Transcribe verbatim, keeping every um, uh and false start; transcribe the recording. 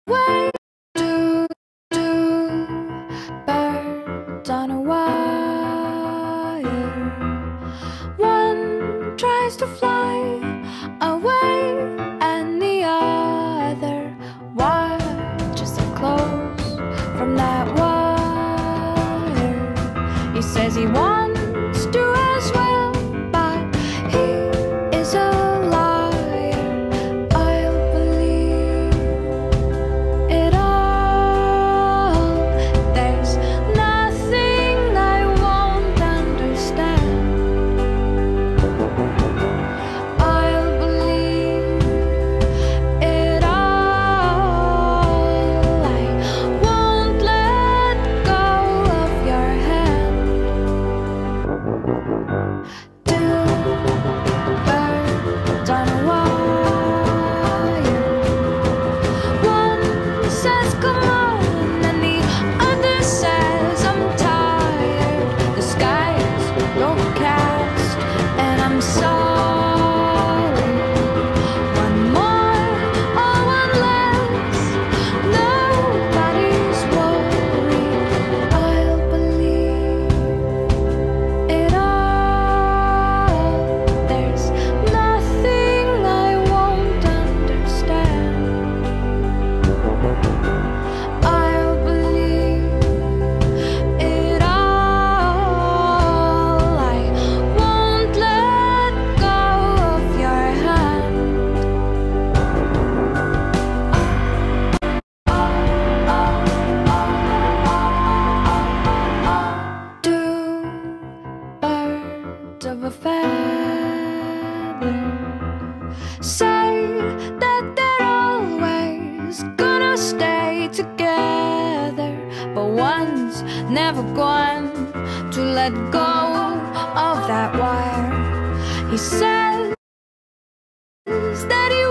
way to do birds on a wire. One tries to fly away and the other watches them close from that wire. He says he wants to as well, but he is a liar. I'll believe it all. There's nothing I won't understand. I'll believe it all. I won't let go of your hand. Two birds on a wire. One says come on and the other says I'm tired. The sky is overcast and I'm sorry. One more or one less, nobody's worried. I'll believe it all. There's nothing I won't understand. I'll believe it all. I won't let go of your hand. Two birds of a feather say that they're always gonna stay together, but one's never going to let go of that wire. He says that he